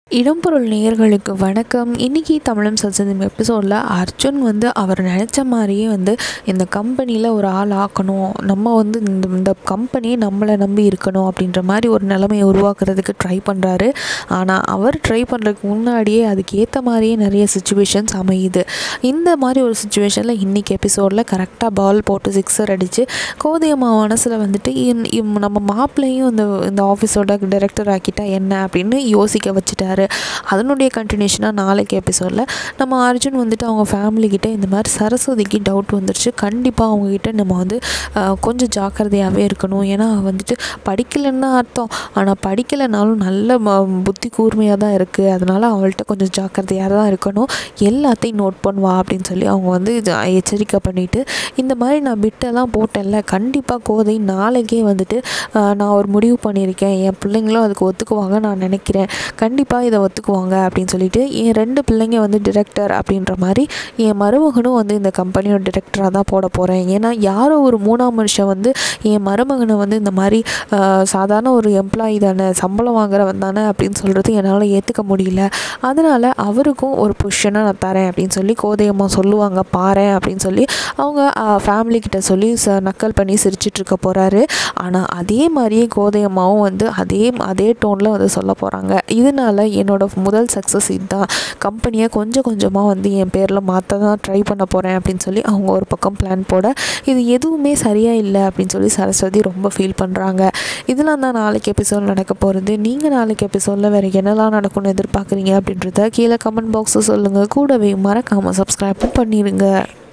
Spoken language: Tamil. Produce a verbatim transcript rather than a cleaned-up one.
இடம்பொருள் நேயர்களுக்கு வணக்கம். இன்றைக்கி தமிழும் சத்சங்கம் எபிசோடில் அர்ஜுன் வந்து அவர் நினச்ச மாதிரியே வந்து இந்த கம்பெனியில் ஒரு ஆள் ஆக்கணும், நம்ம வந்து இந்த இந்த கம்பெனி நம்மளை நம்பி இருக்கணும் அப்படின்ற மாதிரி ஒரு நிலைமையை உருவாக்குறதுக்கு ட்ரை பண்ணுறாரு. ஆனால் அவர் ட்ரை பண்ணுறதுக்கு முன்னாடியே அதுக்கு ஏற்ற மாதிரியே நிறைய சுச்சுவேஷன்ஸ் அமையுது. இந்த மாதிரி ஒரு சுச்சுவேஷனில் இன்றைக்கி எபிசோடில் கரெக்டாக பால் போட்டு சிக்ஸர் அடித்து கோதையம்மா மனசில் வந்துட்டு நம்ம மாப்பிள்ளையும் இந்த இந்த ஆஃபீஸோட டைரக்டர் ஆக்கிட்டா என்ன அப்படின்னு யோசிக்க வச்சுட்டாரு. அதனுடைய கண்டினியூஷனாக நாளைக்கு எபிசோடில் நம்ம அர்ஜுன் வந்துட்டு அவங்க ஃபேமிலிக்கிட்ட இந்த மாதிரி சரஸ்வதிக்கு டவுட் வந்துருச்சு, கண்டிப்பாக அவங்கக்கிட்ட நம்ம வந்து கொஞ்சம் ஜாக்கிரதையாகவே இருக்கணும். ஏன்னா வந்துட்டு படிக்கலைன்னு தான் அர்த்தம், ஆனால் படிக்கலைனாலும் நல்ல புத்தி கூர்மையாக தான் இருக்குது, அதனால் அவள்கிட்ட கொஞ்சம் ஜாக்கிரதையாக தான் இருக்கணும், எல்லாத்தையும் நோட் பண்ணுவா அப்படின்னு சொல்லி அவங்க வந்து இது எச்சரிக்கை பண்ணிவிட்டு, இந்த மாதிரி நான் பிட்டெல்லாம் போட்டேன்ல, கண்டிப்பாக கோதை நாளைக்கே வந்துட்டு நான் ஒரு முடிவு பண்ணியிருக்கேன், என் பிள்ளைங்களும் அதுக்கு ஒத்துக்குவாங்க நான் நினைக்கிறேன், கண்டிப்பாக இதை ஒத்துக்குவாங்க அப்படின்னு சொல்லிட்டு என் ரெண்டு பிள்ளைங்க வந்து டிரெக்டர் அப்படின்ற மாதிரி என் மருமகனும் வந்து இந்த கம்பெனியோட டிரெக்டராக தான் போட போகிறேன். ஏன்னா யாரோ ஒரு மூணாம் மனுஷன் வந்து என் மருமகனை வந்து இந்த மாதிரி சாதாரண ஒரு எம்ப்ளாயி தானே, சம்பளம் வாங்குறவன் தானே அப்படின்னு சொல்கிறது என்னால் ஏற்றுக்க முடியல, அதனால் அவருக்கும் ஒரு பொசிஷனாக நான் தரேன் அப்படின்னு சொல்லி கோதையம்மா சொல்லுவாங்க பாரு அப்படின்னு சொல்லி அவங்க ஃபேமிலிக்கிட்ட சொல்லி ச நக்கல் பண்ணி சிரிச்சிட்டு இருக்க போகிறாரு. ஆனால் அதே மாதிரியே கோதையம்மாவும் வந்து அதே அதே டோனில் வந்து சொல்ல போகிறாங்க, இதனால் என்னோடய முதல் சக்ஸஸ் இதுதான், கம்பெனியை கொஞ்சம் கொஞ்சமாக வந்து என் பேரில் மாற்ற தான் ட்ரை பண்ண போகிறேன் அப்படின்னு சொல்லி அவங்க ஒரு பக்கம் பிளான் போட, இது எதுவுமே சரியாக இல்லை அப்படின்னு சொல்லி சரஸ்வதி ரொம்ப ஃபீல் பண்ணுறாங்க. இதெல்லாம் தான் நாளைக்கு எபிசோட் நடக்க போகிறது. நீங்கள் நாளைக்கு எபிசோடில் வேறு என்னெல்லாம் நடக்கும்னு எதிர்பார்க்குறீங்க அப்படின்றத கீழே கமெண்ட் பாக்ஸில் சொல்லுங்கள். கூடவே மறக்காமல் சப்ஸ்கிரைப் பண்ணிடுங்க.